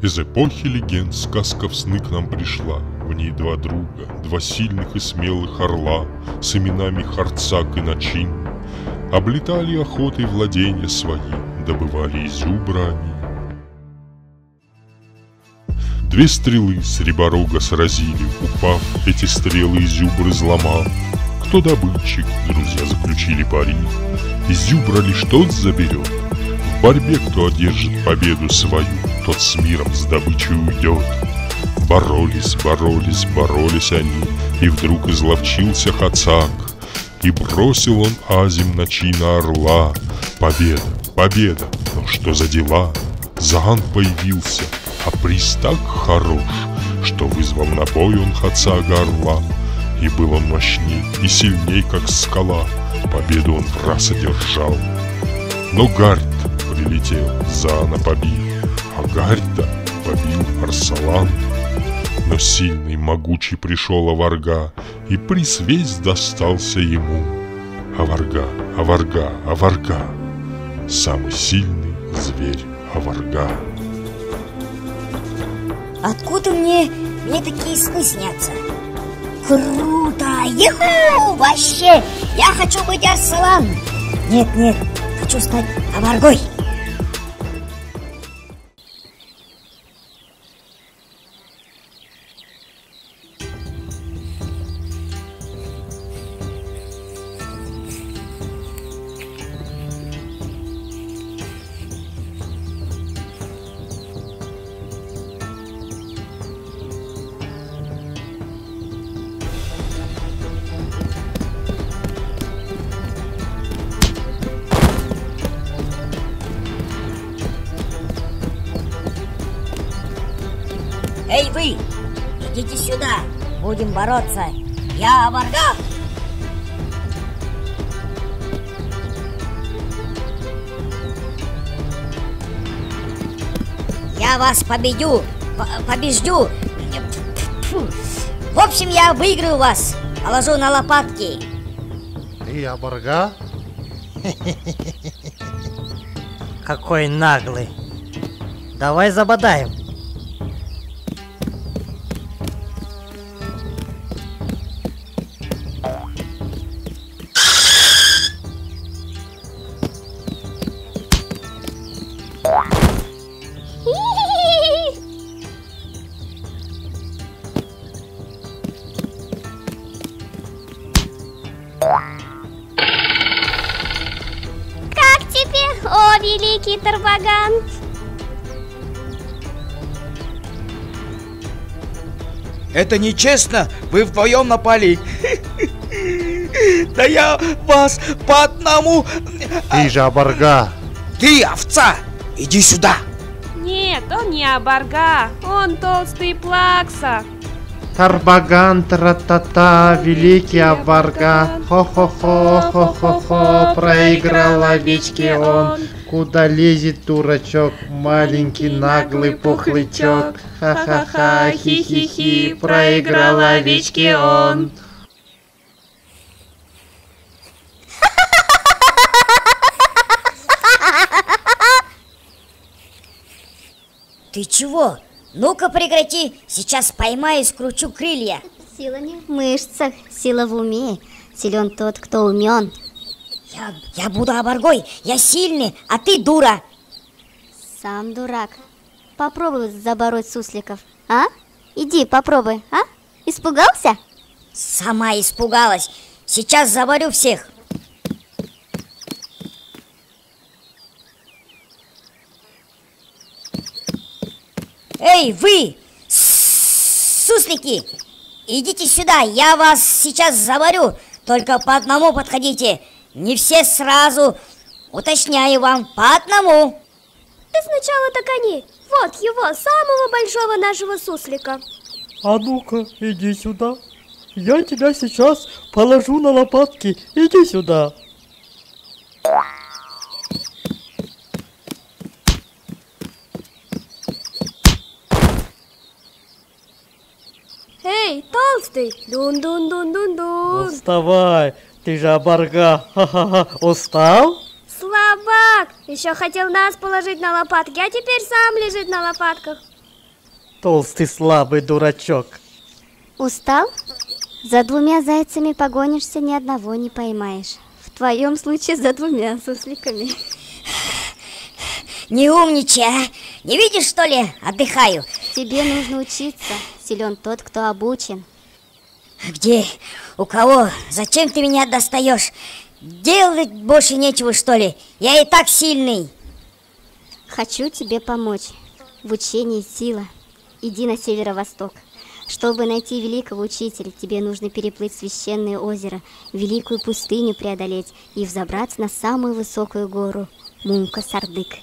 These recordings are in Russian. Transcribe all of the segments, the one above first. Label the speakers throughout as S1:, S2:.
S1: Из эпохи легенд сказка в сны к нам пришла. В ней два друга, два сильных и смелых орла, с именами Харцак и Начин. Облетали охотой владения свои, добывали изюбра они. Две стрелы с реборога сразили, упав, эти стрелы изюбр изломал. Кто добытчик, друзья заключили пари, изюбра лишь тот заберет. В борьбе кто одержит победу свою, тот с миром с добычей уйдет. Боролись, боролись, боролись они, и вдруг изловчился Хацак, и бросил он азим Начина орла. Победа, победа, но что за дела? Заган появился, а приз так хорош, что вызвал на бой он Хацага орла. И был он мощней и сильней, как скала, победу он в раз одержал. Но Гард прилетел, Заана побил, а Гарда побил Арсалан. Но сильный, могучий пришел Аварга, и приз весь достался ему. Аварга, Аварга, Аварга, самый сильный зверь Аварга.
S2: Откуда мне такие сны снятся? Круто! Юху! Вообще! Я хочу быть Арсалан! Нет, хочу стать Аваргой! Эй, вы! Идите сюда! Будем бороться! Я Аварга! Я вас побежду! В общем, я выиграю вас! Положу на лопатки!
S3: Ты Аварга?
S4: Какой наглый! Давай забодаем!
S5: Как тебе, о великий Тарбаган?
S6: Это нечестно, вы вдвоем напали. Да я вас по одному...
S3: Ты же Аварга!
S6: Ты овца, иди сюда.
S7: Нет, он не Аварга, он толстый плакса.
S8: Тарбаган, тра-та-та, великий Аварга, хо-хо-хо, хо-хо-хо, проиграл овечки он. Куда лезет дурачок, маленький наглый пухлячок, ха-ха-ха, хи-хи-хи, проиграл овечки он.
S2: Ты чего? Ну-ка прекрати, сейчас поймаю и скручу крылья.
S5: Сила не в мышцах, сила в уме. Силен тот, кто умен.
S2: Я буду Аваргой, я сильный, а ты дура.
S5: Сам дурак. Попробуй забороть сусликов, а? Иди, попробуй, а? Испугался?
S2: Сама испугалась. Сейчас заварю всех. Эй, вы, суслики, идите сюда, я вас сейчас заварю. Только по одному подходите, не все сразу. Уточняю вам, по одному.
S5: Ты сначала догони. Вот его, самого большого нашего суслика.
S4: А ну-ка, иди сюда. Я тебя сейчас положу на лопатки. Иди сюда.
S5: Эй, толстый! Дун-дун-дун-дун-дун!
S4: Вставай, ты же Аварга. Ха-ха-ха. Устал?
S5: Слабак! Еще хотел нас положить на лопатки, а теперь сам лежит на лопатках.
S4: толстый слабый дурачок.
S5: Устал? За 2 зайцами погонишься, ни одного не поймаешь. В твоем случае за 2 сусликами.
S2: Не умничай, а? Не видишь, что ли? Отдыхаю.
S5: Тебе нужно учиться. Силен тот, кто обучен.
S2: Где? У кого? Зачем ты меня достаешь? Делать больше нечего, что ли? Я и так сильный.
S5: Хочу тебе помочь. В учении сила. Иди на северо-восток. Чтобы найти великого учителя, тебе нужно переплыть священное озеро, великую пустыню преодолеть и взобраться на самую высокую гору – Мунка-Сардык.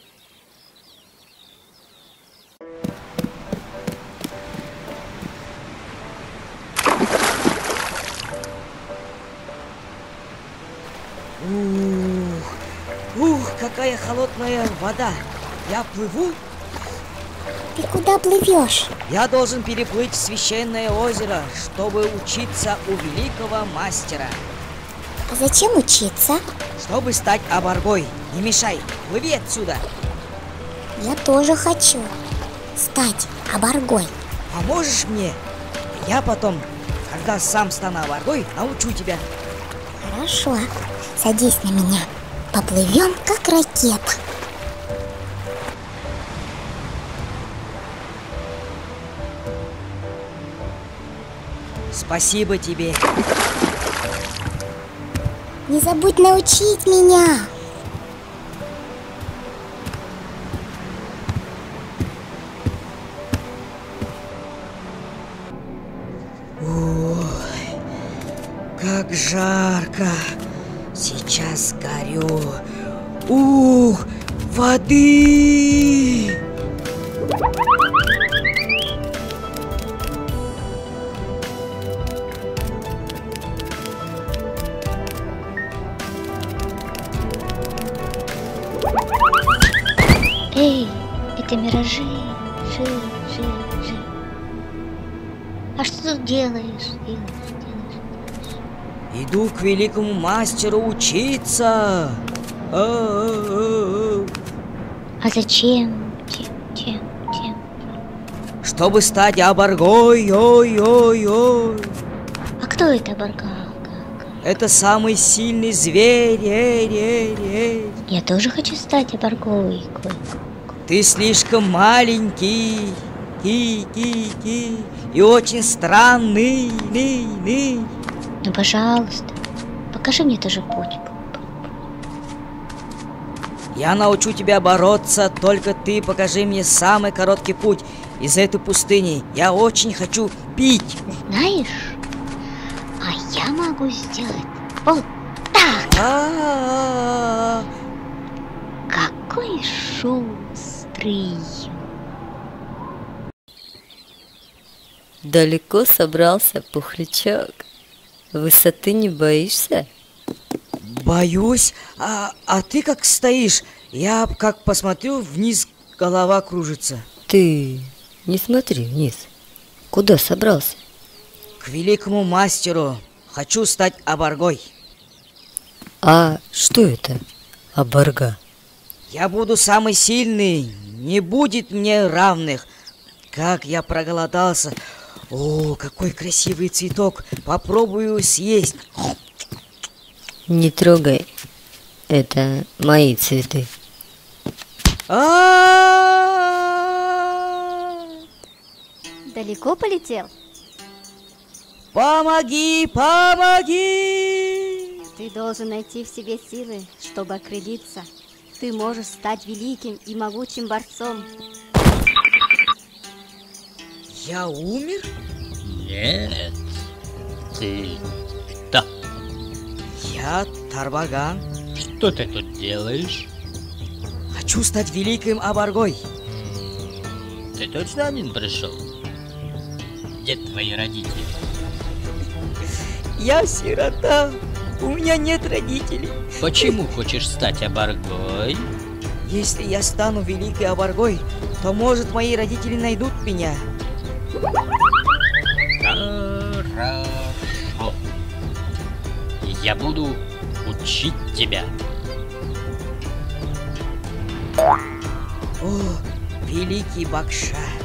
S6: Ух, какая холодная вода. Я плыву?
S5: Ты куда плывешь?
S6: Я должен переплыть священное озеро, чтобы учиться у великого мастера.
S5: А зачем учиться?
S6: Чтобы стать оборгой. Не мешай, плыви отсюда.
S5: Я тоже хочу стать оборгой.
S6: Поможешь мне? Я потом, когда сам стану оборгой, научу тебя.
S5: Хорошо, садись на меня. Поплывем, как ракета.
S6: Спасибо тебе.
S5: Не забудь научить меня.
S6: Ой, как жарко. Сейчас горю. Ух, воды!
S9: Эй, это миражи, жи. А что ты делаешь?
S6: Иду к великому мастеру учиться.
S9: А зачем? Чем?
S6: Чтобы стать оборгой. Ой.
S9: А кто это Барга?
S6: Это самый сильный зверь.
S9: Я тоже хочу стать оборгой.
S6: Ты слишком маленький. И очень странный.
S9: Ну, пожалуйста, покажи мне тоже путь.
S6: Я научу тебя бороться, только ты покажи мне самый короткий путь из этой пустыни. Я очень хочу пить.
S9: Знаешь, а я могу сделать вот так. Какой шустрый.
S10: Далеко собрался, пухлячок? Высоты не боишься?
S6: Боюсь. А ты как стоишь? Я как посмотрю вниз, голова кружится.
S10: Ты не смотри вниз. Куда собрался?
S6: К великому мастеру. Хочу стать оборгой.
S10: А что это, оборга?
S6: Я буду самый сильный. Не будет мне равных. Как я проголодался. О, какой красивый цветок. Попробую съесть.
S10: Не трогай. Это мои цветы.
S5: Далеко полетел?
S6: Помоги!
S5: Ты должен найти в себе силы, чтобы окрылиться. Ты можешь стать великим и могучим борцом.
S6: Я умер?
S11: Нет. Ты кто?
S6: Я Тарбаган.
S11: Что ты тут делаешь?
S6: Хочу стать великим оборгой.
S11: Ты точно один пришел? Где твои родители?
S6: Я сирота. У меня нет родителей.
S11: Почему хочешь стать оборгой?
S6: Если я стану великой оборгой, то, может, мои родители найдут меня.
S11: Хорошо. Я буду учить тебя.
S6: О, великий Бакша.